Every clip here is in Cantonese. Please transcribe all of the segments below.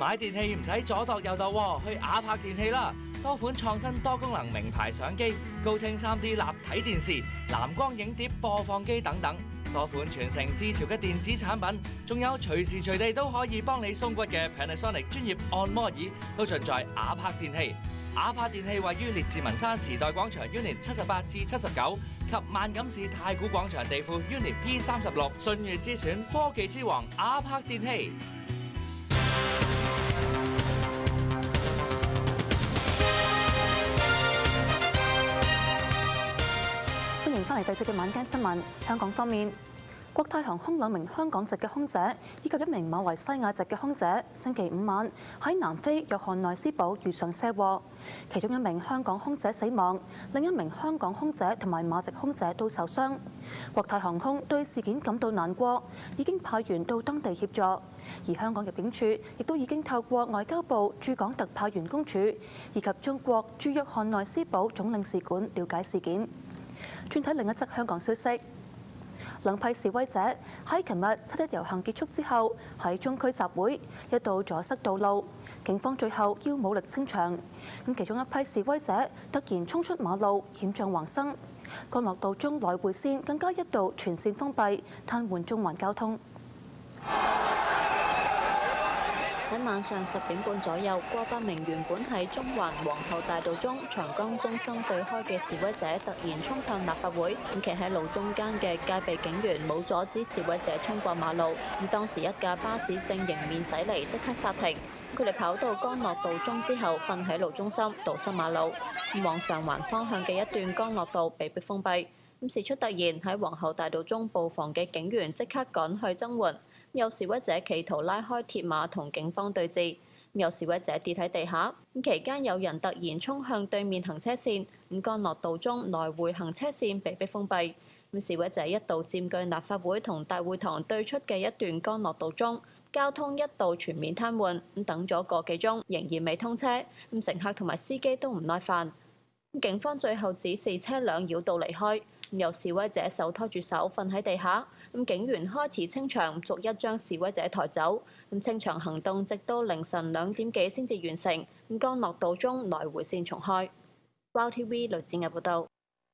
買電器唔使左度右度喎，去雅柏電器啦！多款創新多功能名牌相機、高清 3D 立體電視、藍光影碟播放機等等，多款全城自潮嘅電子產品，仲有隨時隨地都可以幫你鬆骨嘅 Panasonic 專業按摩椅，都盡在雅柏電器。雅柏電器位於列治文山時代廣場 Unit 78至79及萬錦市太古廣場地庫 Unit P36，信譽之選科技之王雅柏電器。 歡迎翻嚟第四嘅晚間新聞。香港方面，國泰航空2名香港籍嘅空姐以及1名馬來西亞籍嘅空姐，星期五晚喺南非約翰內斯堡遇上車禍，其中1名香港空姐死亡，另1名香港空姐同埋馬籍空姐都受傷。國泰航空對事件感到難過，已經派員到當地協助，而香港入境處亦都已經透過外交部駐港特派員公署以及中國駐約翰內斯堡總領事館了解事件。轉睇另一則香港消息，兩批示威者喺琴日7·1遊行結束之後，喺中區集會，一度阻塞道路，警方最後要武力清場。其中一批示威者突然衝出馬路，險象橫生。干諾道中來回線更加一度全線封閉，癱瘓中環交通。 喺晚上10點半左右，過百名原本喺中環皇后大道中長江中心對開嘅示威者突然衝向立法會，企喺路中間嘅戒備警員冇阻止示威者衝過馬路。當時一架巴士正迎面駛嚟，即刻剎停。佢哋跑到干諾道中之後，瞓喺路中心，堵塞馬路。往上環方向嘅一段干諾道被迫封閉。事出突然，喺皇后大道中布防嘅警員即刻趕去增援。有示威者企圖拉開鐵馬同警方對峙，有示威者跌喺地下。期間有人突然衝向對面行車線，干諾道中來回行車線被迫封閉。示威者一度佔據立法會同大會堂對出嘅一段干諾道中，交通一度全面癱瘓。等咗個幾鐘仍然未通車，乘客同埋司機都唔耐煩。警方最後指示車輛繞道離開。有示威者手拖住手瞓喺地下，警員開始清場，逐一將示威者抬走。清場行動直到凌晨2點幾先至完成。干諾道中來回線重開。ViuTV 雷子毅報道。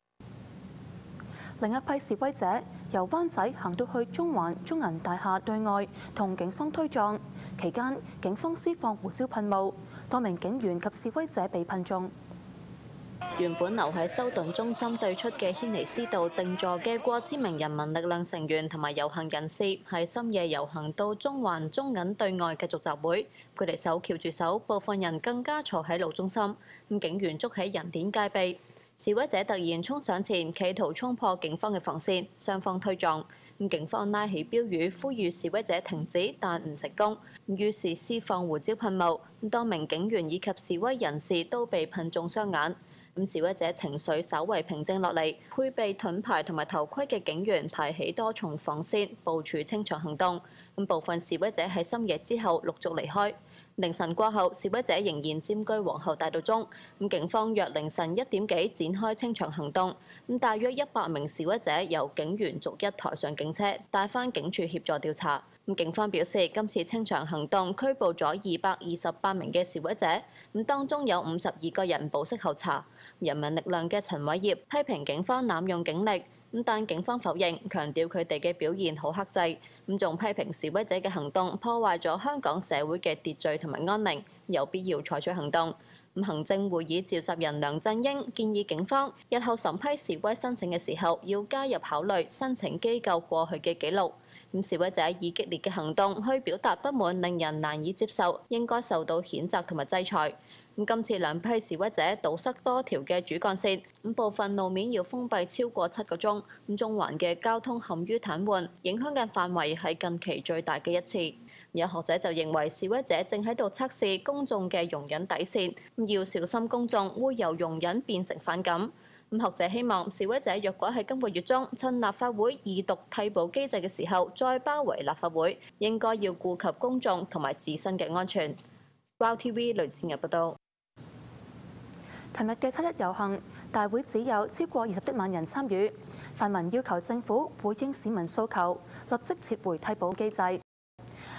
另一批示威者由灣仔行到去中環中銀大廈對外，同警方推撞。期間警方施放胡椒噴霧，多名警員及示威者被噴中。 原本留喺修頓中心對出嘅軒尼詩道靜坐嘅過千名人民力量成員同埋遊行人士，喺深夜遊行到中環中銀對外繼續集會。佢哋手翹住手，部分人更加坐喺路中心。警員築起人鏈戒備。示威者突然衝上前，企圖衝破警方嘅防線，雙方推撞。警方拉起標語呼籲示威者停止，但唔成功。於是施放胡椒噴霧，多名警員以及示威人士都被噴中雙眼。示威者情緒稍為平靜落嚟，配備盾牌同埋頭盔嘅警員排起多重防線，部署清場行動。部分示威者喺深夜之後陸續離開。凌晨過後，示威者仍然佔據皇后大道中。警方約凌晨1點幾展開清場行動。大約100名示威者由警員逐一抬上警車，帶返警署協助調查。警方表示，今次清場行動拘捕咗228名嘅示威者，當中有52個人保釋候查。人民力量嘅陳偉業批評警方濫用警力，但警方否認，強調佢哋嘅表現好克制。仲批評示威者嘅行動破壞咗香港社會嘅秩序同埋安寧，有必要採取行動。行政會議召集人梁振英建議警方日後審批示威申請嘅時候，要加入考慮申請機構過去嘅記錄。示威者以激烈嘅行動去表達不滿，令人難以接受，應該受到譴責同埋制裁。今次兩批示威者堵塞多條嘅主幹線，部分路面要封閉超過7個鐘。中環嘅交通陷於癱瘓，影響嘅範圍係近期最大嘅一次。有學者就認為示威者正喺度測試公眾嘅容忍底線，要小心公眾會由容忍變成反感。學者希望示威者若果喺今個月中趁立法會二讀替補機制嘅時候再包圍立法會，應該要顧及公眾同埋自身嘅安全。ViuTV 雷志毅報道。 琴日嘅7·1遊行，大會只有超過21萬人參與。泛民要求政府回應市民訴求，立即撤回替補機制。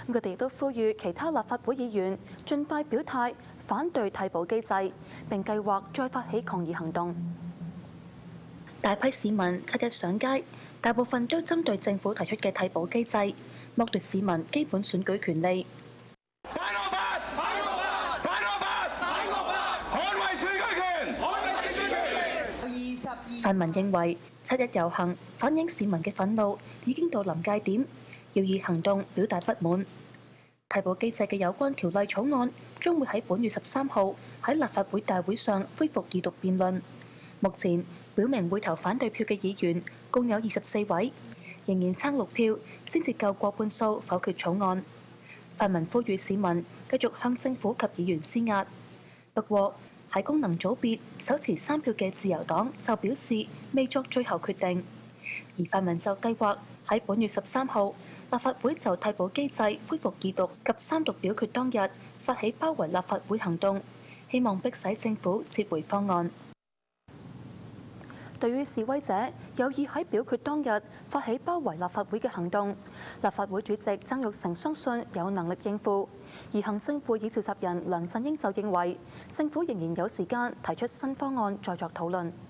佢哋亦都呼籲其他立法會議員盡快表態反對替補機制，並計劃再發起抗議行動。大批市民7日上街，大部分都針對政府提出嘅替補機制，剝奪市民基本選舉權利。 反惡法！反惡法！反惡法！反惡法！捍衛選舉權！捍衛選舉權！ 泛民認為7日遊行反映市民嘅憤怒已經到臨界點，要以行動表達不滿。替補機制嘅有關條例草案將會喺本月13號喺立法會大會上恢復二讀辯論。目前表明會投反對票嘅議員共有24位，仍然撐6票先至夠過半數否決草案。泛民呼籲市民繼續向政府及議員施壓。不過喺功能組別手持3票嘅自由黨就表示未作最後決定，而泛民就計劃喺本月13號立法會就替補機制恢復二讀及三讀表決當日發起包圍立法會行動，希望迫使政府撤回方案。對於示威者有意喺表決當日發起包圍立法會嘅行動，立法會主席曾鈺成相信有能力應付，而行政會議召集人梁振英就認為政府仍然有時間提出新方案再作討論。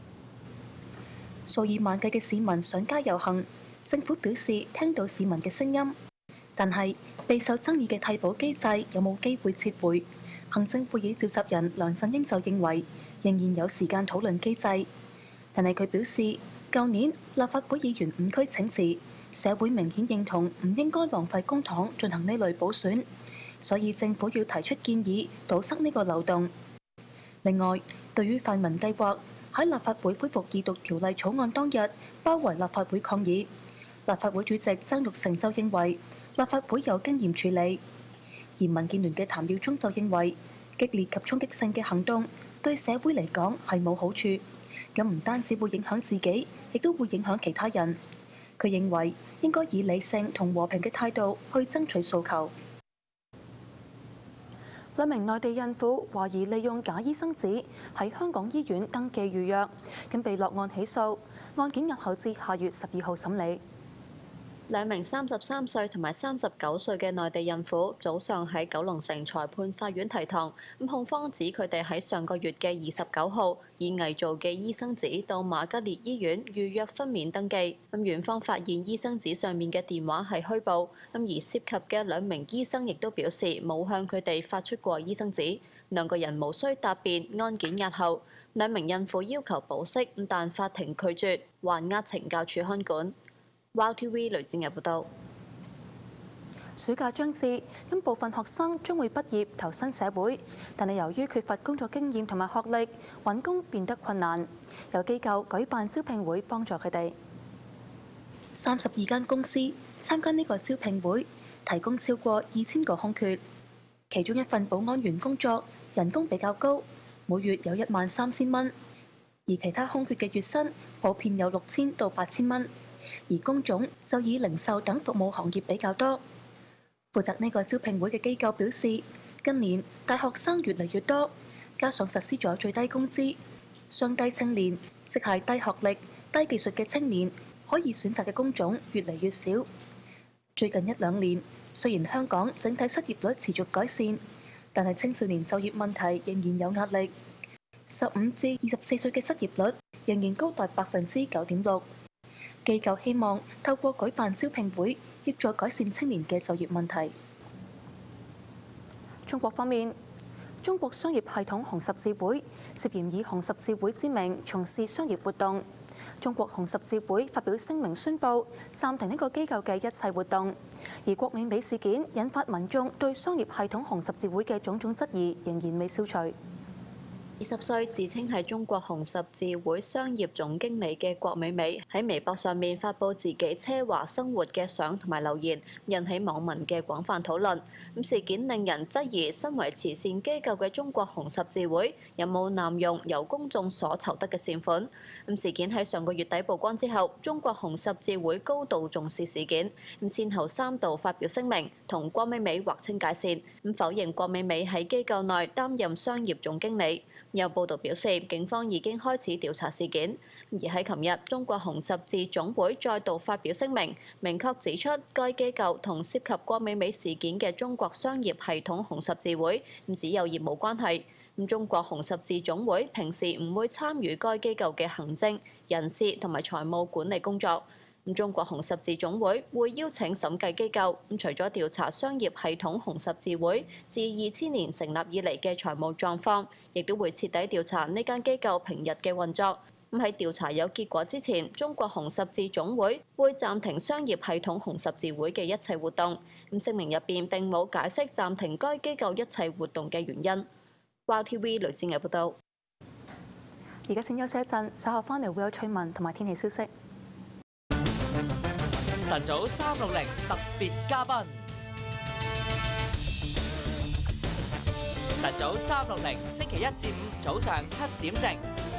數以萬計嘅市民上街遊行，政府表示聽到市民嘅聲音，但係備受爭議嘅替補機制有冇機會撤回？行政會議召集人梁振英就認為仍然有時間討論機制。但係佢表示，舊年立法會議員5區請辭，社會明顯認同唔應該浪費公帑進行呢類補選，所以政府要提出建議堵塞呢個漏洞。另外，對於泛民計劃喺立法會恢復二讀條例草案當日包圍立法會抗議，立法會主席曾鈺成就認為立法會有經驗處理，而民建聯嘅譚耀宗就認為激烈及衝擊性嘅行動對社會嚟講係冇好處。咁唔單止會影響自己，亦都會影響其他人。佢認為應該以理性同和平嘅態度去爭取訴求。兩名內地孕婦懷疑利用假醫生紙喺香港醫院登記預約，咁被落案起訴，案件押後至下月12號審理。 兩名33歲同埋39歲嘅內地孕婦早上喺九龍城裁判法院提堂，控方指佢哋喺上個月嘅29號以偽造嘅醫生紙到瑪嘉烈醫院預約分娩登記，院方發現醫生紙上面嘅電話係虛報，而涉及嘅兩名醫生亦都表示冇向佢哋發出過醫生紙，兩個人無需答辯，案件押後。兩名孕婦要求保釋，但法庭拒絕，還押懲教署看管。Wow TV 雷展日報道。 暑假將至，咁部分學生將會畢業投身社會，但係由於缺乏工作經驗同埋學歷，揾工變得困難。有機構舉辦招聘會幫助佢哋。32間公司參加呢個招聘會，提供超過2000個空缺。其中一份保安員工作人工比較高，每月有13000蚊，而其他空缺嘅月薪普遍有6000到8000蚊。而工種就以零售等服務行業比較多。負責呢個招聘會嘅機構表示，近年大學生越嚟越多，加上實施咗最低工資，雙低青年，即係低學歷、低技術嘅青年，可以選擇嘅工種越嚟越少。最近1-2年，雖然香港整體失業率持續改善，但係青少年就業問題仍然有壓力。15至24歲嘅失業率仍然高達9.6%。機構希望透過舉辦招聘會，協助改善青年嘅就業問題。中國方面，中國商業系統紅十字會涉嫌以紅十字會之名從事商業活動。中國紅十字會發表聲明宣布暫停呢個機構嘅一切活動。而郭美美事件引發民眾對商業系統紅十字會嘅種種質疑仍然未消除。 20歲自稱係中國紅十字會商業總經理嘅郭美美喺微博上面發布自己奢華生活嘅相同埋留言，引起網民嘅廣泛討論。事件令人質疑，身為慈善機構嘅中國紅十字會有冇濫用由公眾所籌得嘅善款。事件喺上個月底曝光之後，中國紅十字會高度重視事件，先後3度發表聲明，同郭美美劃清界線，否認郭美美喺機構內擔任商業總經理。 有報道表示，警方已經開始調查事件。而喺琴日，中國紅十字總會再度發表聲明，明確指出該機構同涉及郭美美事件嘅中國商業系統紅十字會只有業務關係。中國紅十字總會平時唔會參與該機構嘅行政、人事同埋財務管理工作。中國紅十字總會會邀請審計機構，除咗調查商業系統紅十字會自2000年成立以嚟嘅財務狀況，亦都會徹底調查呢間機構平日嘅運作。喺調查有結果之前，中國紅十字總會會暫停商業系統紅十字會嘅一切活動。聲明入邊並冇解釋暫停該機構一切活動嘅原因。WOW TV 雷志毅報道。 而家先休息一陣，稍後翻嚟會有趣聞同埋天氣消息。 晨早360特別嘉賓，晨早360星期1至5早上7點正。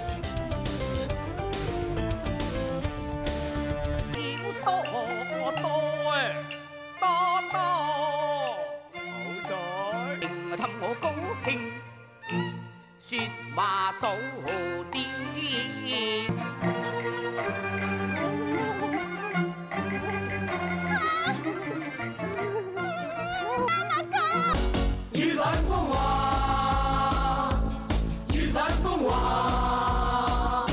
說話到啲，雨粉風華，雨粉風華，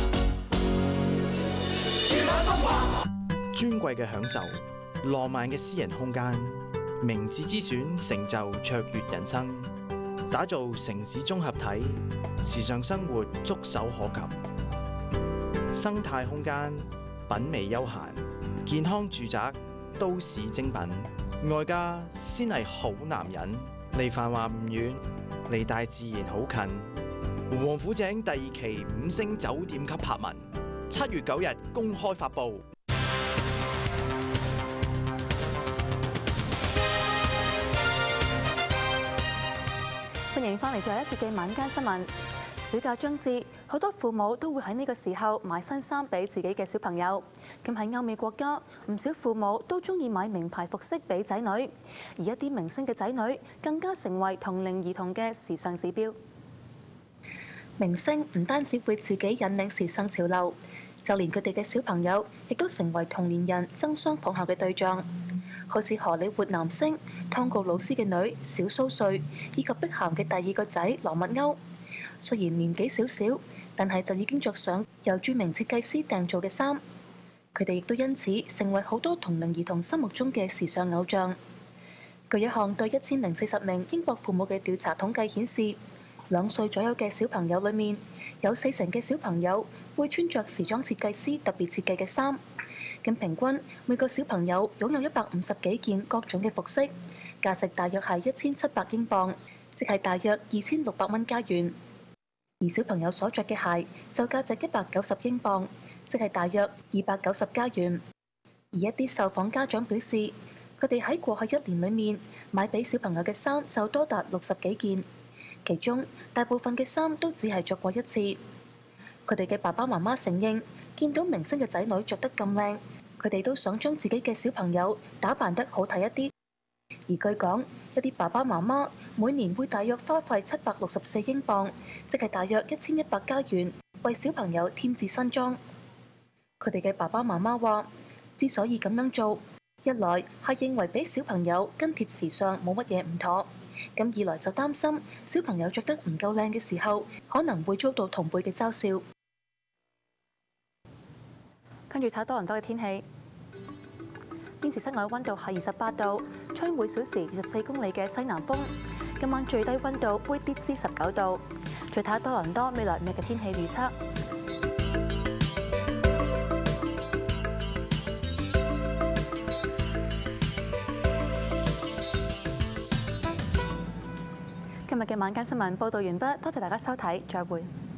雨粉風華。 尊貴嘅享受，浪漫嘅私人空間，明智之選，成就卓越人生。打造城市綜合體，時尚生活觸手可及，生態空間，品味悠閒，健康住宅，都市精品，外加先係好男人，離繁華唔遠，離大自然好近。王府井第2期5星酒店級柏文，7月9日公開發布。 歡迎翻嚟最後一節嘅晚間新聞。暑假將至，好多父母都會喺呢個時候買新衫俾自己嘅小朋友。咁喺歐美國家，唔少父母都中意買名牌服飾俾仔女，而一啲明星嘅仔女更加成為同齡兒童嘅時尚指標。明星唔單止會自己引領時尚潮流，就連佢哋嘅小朋友亦都成為同年人爭相仿效嘅對象。好似荷里活男星湯告魯斯嘅女小蘇瑞，以及碧咸嘅第2個仔羅密歐，雖然年紀少少，但係就已經着上由著名設計師訂造嘅衫。佢哋亦都因此成為好多同齡兒童心目中嘅時尚偶像。據一項對1040名英國父母嘅調查統計顯示，2歲左右嘅小朋友裏面有40%嘅小朋友會穿着時裝設計師特別設計嘅衫。咁平均每個小朋友擁有150幾件各種嘅服飾，價值大約係1700英鎊，即係大約2600蚊加元。而小朋友所着嘅鞋就價值190英鎊，即係大約290加元。而一啲受訪家長表示，佢哋喺過去1年裏面買俾小朋友嘅衫就多達60幾件，其中大部分嘅衫都只係着過一次。佢哋嘅爸爸媽媽承認，見到明星嘅仔女着得咁靚，佢哋都想將自己嘅小朋友打扮得好睇一啲。而據講，一啲爸爸媽媽每年會大約花費764英鎊，即係大約1100加元，為小朋友添置新裝。佢哋嘅爸爸媽媽話，之所以咁樣做，一來係認為俾小朋友跟貼時尚冇乜嘢唔妥，咁二來就擔心小朋友着得唔夠靚嘅時候，可能會遭到同輩嘅嘲笑。跟住睇多倫多嘅天氣，現時室外溫度係28度，吹每小時24公里嘅西南風。今晚最低溫度會跌至19度。再睇多倫多未來5日嘅天氣預測。今日嘅晚間新聞報導完畢，多謝大家收睇，再會。